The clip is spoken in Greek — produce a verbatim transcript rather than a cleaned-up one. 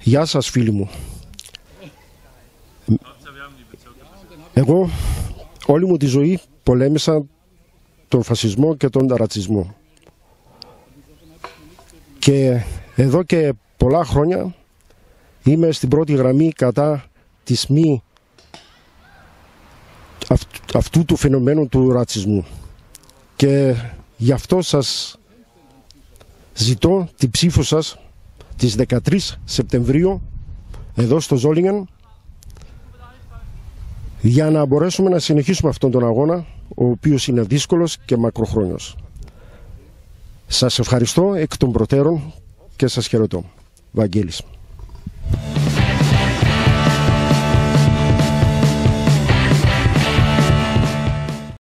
Γεια σας φίλοι μου. Εγώ όλη μου τη ζωή πολέμησα τον φασισμό και τον ρατσισμό. Και εδώ και πολλά χρόνια είμαι στην πρώτη γραμμή κατά της μη αυτού του φαινομένου του ρατσισμού. Και γι' αυτό σας ζητώ την ψήφο σας τις δεκατρείς Σεπτεμβρίου εδώ στο Ζόλινγκεν για να μπορέσουμε να συνεχίσουμε αυτόν τον αγώνα, ο οποίος είναι δύσκολος και μακροχρόνιος. Σας ευχαριστώ εκ των προτέρων και σας χαιρετώ. Βαγγέλης.